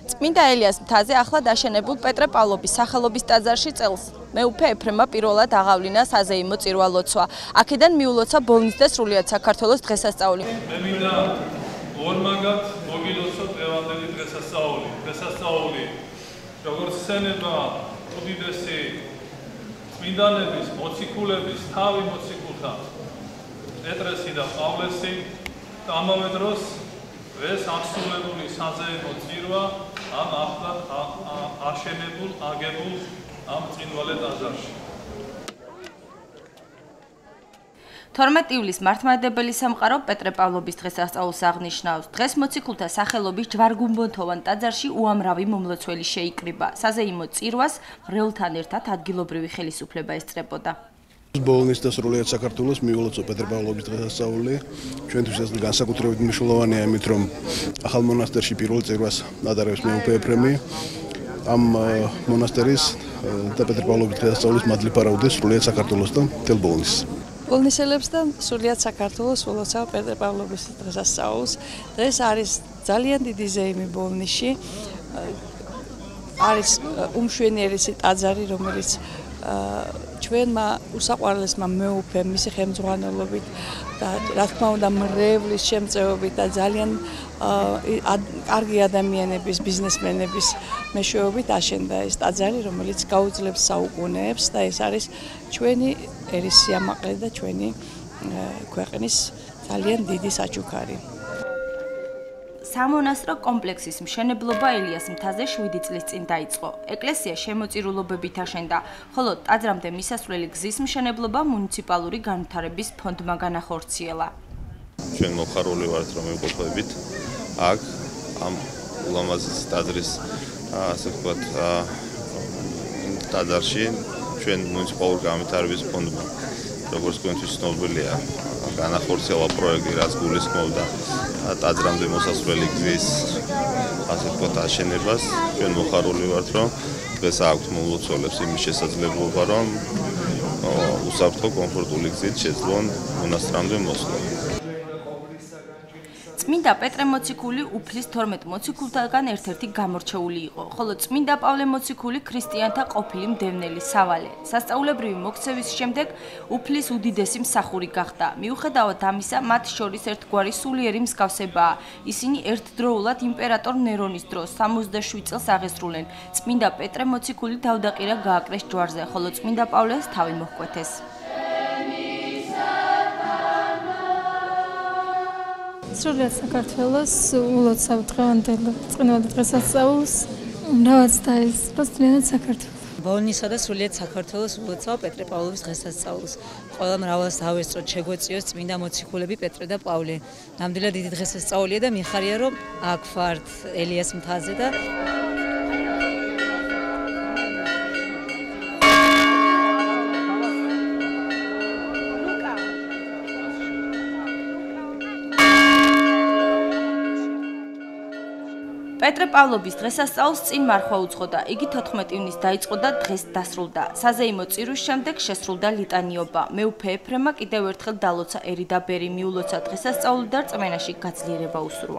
წმინდა ელიას მთაზე ახლად აშენებულ პეტრე პავლობის სახელობის ტაძარში წელს მეუფე ეფრემმა პირველად აღავლინა საზეიმო წირვა ლოცვა. აქედან მიულოცა ბოლნის და სრულიად საქართველოს დღესასწაული. მე მინდა ორმაგად მოგილოცოთ ევანგელი დღესასწაული. დღესასწაული როგორც სცენება უდიდესი წმინდანების, მოციქულების, თავი მოციქულთა პეტრესი და პავლესი და ამავე დროს ეს აღსრულებული საზეიმო წირვა ამ ახლად აშენებულ, აგებულ ამ წინვალე ტაძარში. 12 ივლისს მართლმადიდებელი სამყარო პეტრე პავლობის დღესასწაულს აღნიშნავს. დღეს მოციქულთა სახელობის ჯვარგუმბათოვან ტაძარში უამრავი მომლოცველი შეიკრიბა. საზეიმო წირვას მრევლთან ერთად ადგილობრივი ხელისუფლება ესწრებოდა. ბოლნის და სრულიად საქართველოს მიულოცა პეტრე პავლობის დღესასწაული. ჩვენთვის ეს განსაკუთრებით მნიშვნელოვანია, იმით რომ ახალ მონასტერში პირველ წირვას ატარებს მეუფე ეფრემი. ამ მონასტერის და პეტრე პავლობის დღესასწაულის მადლი ფარავდეს სრულიად საქართველოს და მთელ ბოლნის. ბოლნისელებს და სრულიად საქართველოს ულოცავ პეტრე პავლობის დღესასწაულს. დღეს არის ძალიან დიდი ზეიმი ბოლნისში. არის უმშვენიერესი ტაძარი, რომელიც ჩვენმა უსაყვარლესმა მეუფემ მისი ხელმძღვანელობით და რა თქმა უნდა მრევლის შემწეობით და ძალიან კარგი ადამიანების, ბიზნესმენების მეშვეობით აშენდა ეს ტაძარი, რომელიც გაუძლებს საუკუნეებს და ეს არის ჩვენი ერის სიამაყე და ჩვენი ქვეყნის ძალიან დიდი საჩუქარი. სამონასტრო კომპლექსის მშენებლობა ელიას მთაზე 7 წლის წინ დაიწყო. ეკლესია შემოწირულობებით აშენდა, ხოლო ტაძრამდე მისასვლელი გზის მშენებლობა მუნიციპალური განვითარების ფონდმა განახორციელა. ჩვენ მოხარული ვართ, რომ ვიმყოფებით აქ ამ ულამაზეს ტაძრის, ასე ვთქვათ, ტაძარში ჩვენ მუნიციპალური განვითარების ფონდმა, როგორც თქვენთვის ცნობილია, განახორციელა პროექტი, რაც გულისხმობდა ტაძრამდე მოსასვლელი გზის, ასე ვთქვათ, აშენებას. ჩვენ მოხარული ვართ, რომ დღეს აქვთ მომლოცველებს იმის შესაძლებლობა, რომ უსაფრთხო კომფორტული გზით შეძლონ მონასტრამდე მოსვლა. წმინდა პეტრე მოციქული უფლის 12 მოციქულთაგან ერთ-ერთი გამორჩეული იყო, ხოლო წმინდა პავლე მოციქული ქრისტიანთა ყოფილი მდევნელი სავალე. სასწაულებრივი მოქცევის შემდეგ უფლის უდიდესი მსახური გახდა. მიუხედავად ამისა, მათ შორის ერთგვარი სულიერი მსგავსებაა. ისინი ერთდროულად იმპერატორ ნერონის დროს 67 წელს აღესრულნენ. წმინდა პეტრე მოციქული თავდაყირა გააკრეს ჯვარზე, ხოლო წმინდა პავლეს თავი მოჰკვეთეს. სრულიად საქართველოს ულოცავ დღევანდელ წმინდა დღესასწაულს, მრავალ და ეს სრულიად საქართველოს. ბოლნისა და სრულიად საქართველოს ულოცავ პეტრე პავლობის დღესასწაულს. ყველა მრავალს დავესწროთ შეგვეწიოს წმინდა მოციქულები პეტრე და პავლე. ნამდვილად დიდი დღესასწაულია და მიხარია, რომ აქ ვართ ელიას მთაზე და პეტრე პავლობის დღესასწაულს წინ მარხვა უძღოდა. იგი 14 ივნისს დაიწყო და დღეს დასრულდა. საზეიმო წირვის შემდეგ შესრულდა ლიტანიობა. მეუფე ეფრემმა კიდევ ერთხელ დალოცა ერი და ბერი, მიულოცა დღესასწაული და რწმენაში გაძლიერება უსურვა.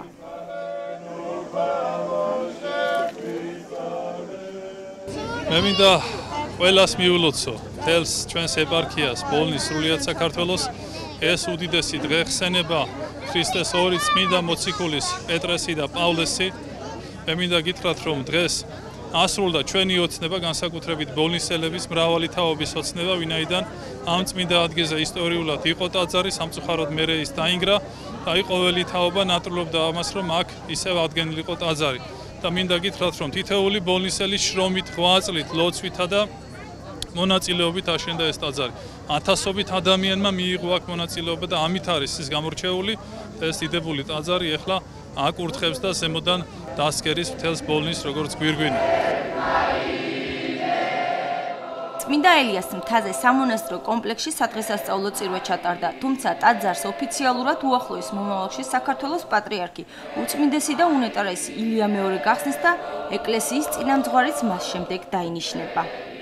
მე მინდა ყველას მიულოცო, თელს ჩვენს ეპარქიას, ბოლნის სრულიად საქართველოს ეს უდიდესი დღეხსენება ქრისტეს ორი წმინდა მოციქულის, პეტრესი და პავლესი. მე მინდა გითხრათ, რომ დღეს ასრულდა ჩვენი ოცნება, განსაკუთრებით ბოლნისელების მრავალი თაობის ოცნება, ვინაიდან ამ წმინდა ადგილზე ისტორიულად იყო ტაძარი, სამწუხაროდ მერე ის დაინგრა და ყოველი თაობა ნატრულობდა ამას, რომ აქ ისევ ადგენილიყო ტაძარი. და მინდა გითხრათ, რომ თითოეული ბოლნისელი შრომით, ღვაწლით, ლოცვითა და მონაწილეობით აშენდა ეს ტაძარი. ათასობით ადამიანმა მიიღო აქ მონაწილეობა და ამით არის ის გამორჩეული ეს დიდებული ტაძარი ეხლა აკურთხებს და ზემოდან დასკერის მთელს ბოლნის როგორც გვირგვინი. წმინდა ელიას მთაზე სამონასტრო კომპლექსში სადღესასწაულო წირვა ჩატარდა, თუმცა ტაძარს ოფიციალურად უახლოეს მომავალში საქართველოს პატრიარქი, უწმინდესი და უნეტარესი ილია მეორე გახსნის და ეკლესიის წინამძღვარიც მას შემდეგ დაინიშნება.